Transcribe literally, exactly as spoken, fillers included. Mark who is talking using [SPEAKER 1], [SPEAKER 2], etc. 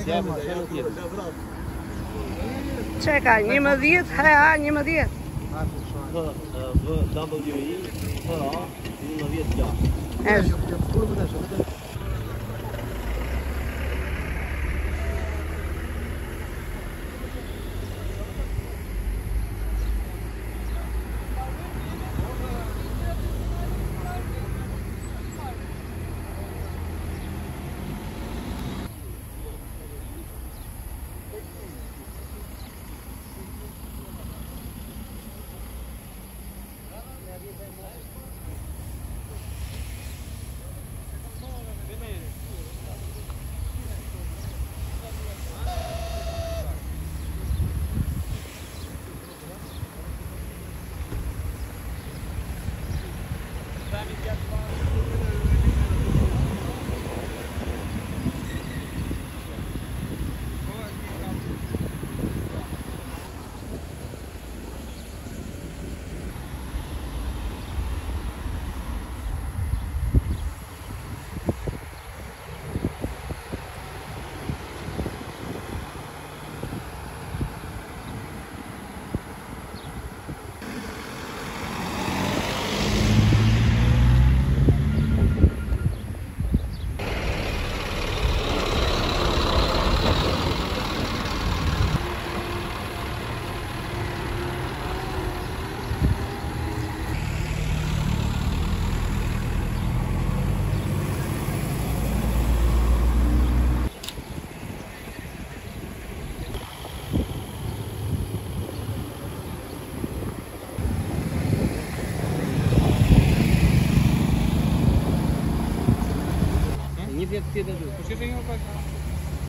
[SPEAKER 1] Czekaj, nie ma diet, he, nie ma diet.
[SPEAKER 2] W W I, H A, nie ma diet.
[SPEAKER 1] Evet.
[SPEAKER 2] Nie wiem, kiedy. Posiedzenie